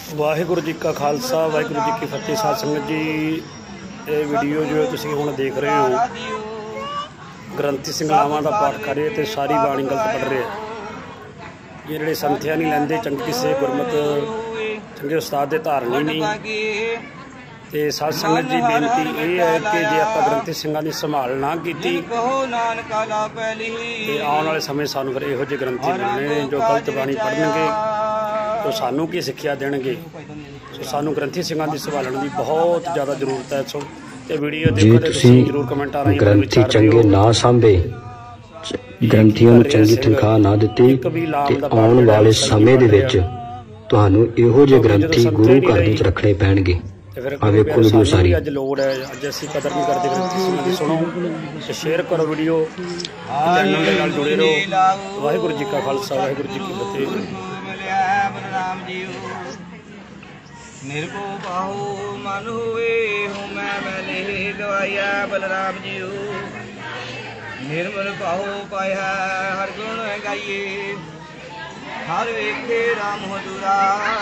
वाहिगुरू जी का खालसा वाहिगुरू जी की फतेह। साध संगत जी, ये वीडियो जो तुसीं हुण देख रहे हो, ग्रंथी सिंगलावां का पाठ कर रहे तो सारी बाणी गलत पढ़ रहे हैं। ये ਜਿਹੜੇ ਸੰਥਿਆ नहीं लैंदे, चंगी किसी गुरमत चंगे उस्ताद के धारनी नहीं। तो साध संगत जी बेनती ये है कि जे आपां ग्रंथी ਸਿੰਘਾਂ ਦੀ संभाल ना की आने वाले समय सानूं फिर इहो ਜਿਹੇ ग्रंथी मिलने जो गलत बाणी पढ़नगे तो सानू की सिक्ख्या देणगे। सो सानू ग्रंथी ਸਿੰਘਾਂ ਦੀ संभालण की बहुत ज़्यादा जरूरत है। सो ये वीडियो देखो तो जरूर कमेंट आ रही ग्रंथी चंगे ना सांभे, ग्रंथियों नूं चंगी तनख्वाह ना दित्ती ते आउण वाले समय दे विच तुहानूं इहो ਜਿਹੇ ग्रंथी गुरु घर विच रखणे पैणगे। आ वेखो वीडियो सारी। अज लोड़ है, अज असीं कदर नहीं करते ग्रंथी ਸਿੰਘਾਂ ਦੀ। सुनो ते शेयर करो वीडियो, चैनल दे नाल जुड़े रहो। वाहिगुरू जी का खालसा वाहिगुरू जी की फतेह। निर्भो बाहु मन हुए हूँ मैं मैंने गवाया बलराम जी। निर्मल बाहु पाया हर गुण गाइए, हर वेखे राम मधुरा,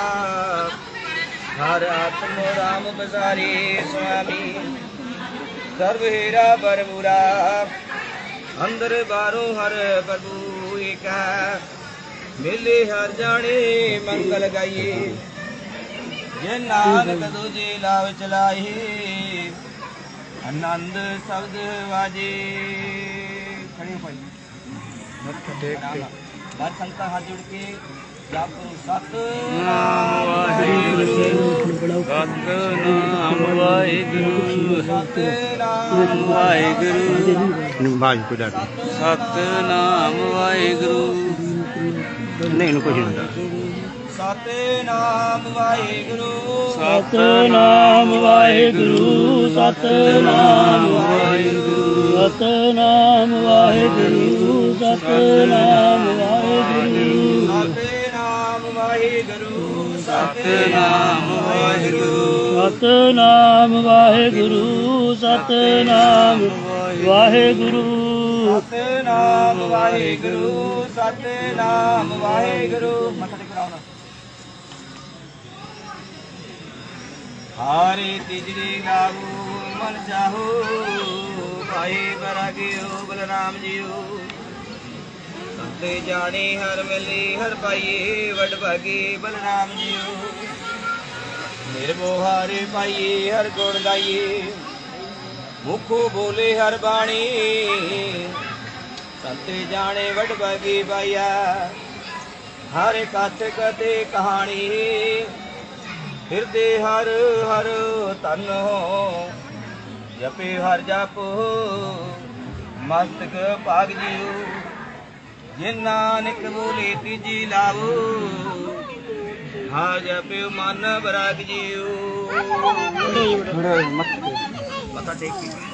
हर आत्म राम बसारे स्वामी। सर्व हेरा बरबुरा, अंदर बारों हर प्रभु एक, मिले हर जाने मंगल गाइए। जे नानक दूजे लाभ चलाए, आनंद शब्द वाजे। खड़े भाई बार संगत हाथ जोड़ के जाप करो। सतनाम वाहिगुरू, सतनाम वाहिगुरू, सतनाम वाहिगुरू, सतनाम वाहिगुरू। नहीं इनको जिंदा सतनाम वाहिगुरू, सतनाम वाहिगुरू, सतनाम वाहिगुरू, सतनाम वाहिगुरू, सतनाम वाहिगुरू, सतनाम वाहिगुरू, सतनाम वाहिगुरू, सतनाम वाहिगुरू, सतनाम वाहिगुरू, सतनाम वाहिगुरू, सतनाम वाहिगुरू। मत्था टेको ना। हारे तिजरी लागू मन चाहो, भाई बरागियो बलराम जियो। संते जाने हर मिले हर पाइए, वड भागे बलराम जियो। निर्मोहारे पाइए हर गुण गाइए, मुखो बोले हर बाणी। संते जाने वड भागे पाइया, हर कथ कथे कहानी। हिरदे हर हर तन हो, जपे हर जप मस्तक भाग जियो। जे नानक बोले तीजी लाओ, हाँ जपे मन बराग जियो। मत्था टेक